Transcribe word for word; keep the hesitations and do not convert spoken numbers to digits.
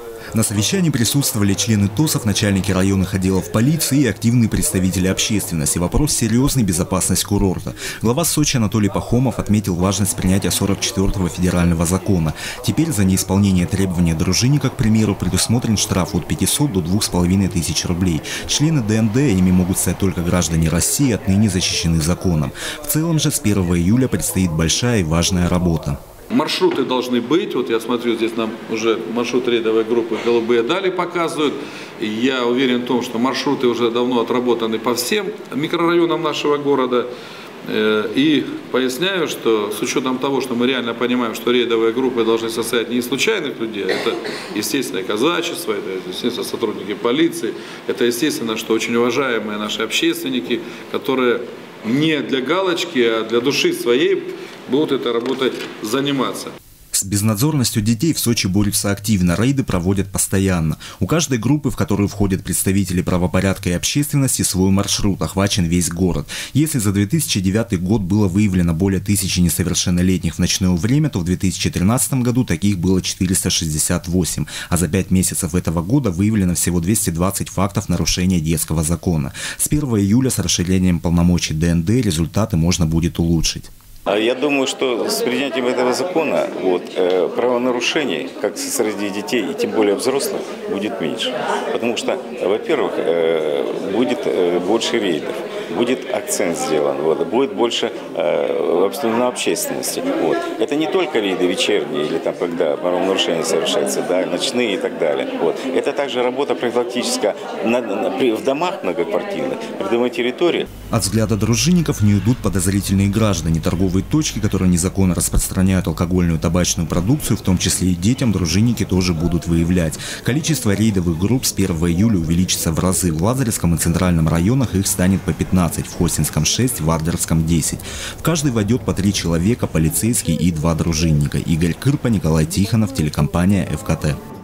На совещании присутствовали члены ТОСов, начальники районных отделов полиции и активные представители общественности. Вопрос серьезный – безопасность курорта. Глава Сочи Анатолий Пахомов отметил важность принятия сорок четвёртого федерального закона. Теперь за неисполнение требования дружинника, к примеру, предусмотрен штраф от пятисот до двух с половиной тысяч рублей. Члены ДНД, ими могут стать только граждане России, отныне защищены законом. В целом же с первого июля предстоит большая и важная работа. Маршруты должны быть. Вот я смотрю, здесь нам уже маршрут рейдовой группы «Голубые дали» показывают. Я уверен в том, что маршруты уже давно отработаны по всем микрорайонам нашего города. И поясняю, что с учетом того, что мы реально понимаем, что рейдовые группы должны состоять не из случайных людей, это, естественно, казачество, это, естественно, сотрудники полиции, это, естественно, что очень уважаемые наши общественники, которые не для галочки, а для души своей будут этой работой заниматься. С безнадзорностью детей в Сочи борются активно, рейды проводят постоянно. У каждой группы, в которую входят представители правопорядка и общественности, свой маршрут, охвачен весь город. Если за две тысячи девятый год было выявлено более тысячи несовершеннолетних в ночное время, то в две тысячи тринадцатом году таких было четыреста шестьдесят восемь, а за пять месяцев этого года выявлено всего двести двадцать фактов нарушения детского закона. С первого июля с расширением полномочий ДНД результаты можно будет улучшить. Я думаю, что с принятием этого закона вот, э, правонарушений, как среди детей и тем более взрослых, будет меньше. Потому что, во-первых, э, будет э, больше рейдов, будет акцент сделан, вот, будет больше э, на общественности. Вот. Это не только рейды вечерние, или там, когда правонарушения совершаются, да, ночные и так далее. Вот. Это также работа профилактическая на, на, в домах многоквартирных, придомовой территории. От взгляда дружинников не уйдут подозрительные граждане. Торговые точки, которые незаконно распространяют алкогольную и табачную продукцию, в том числе и детям, дружинники тоже будут выявлять. Количество рейдовых групп с первого июля увеличится в разы. В Лазаревском и Центральном районах их станет по пятнадцать, в Хостинском шесть, в Ардерском десять. В каждый войдет по три человека, полицейский и два дружинника. Игорь Кырпа, Николай Тихонов, телекомпания ФКТ.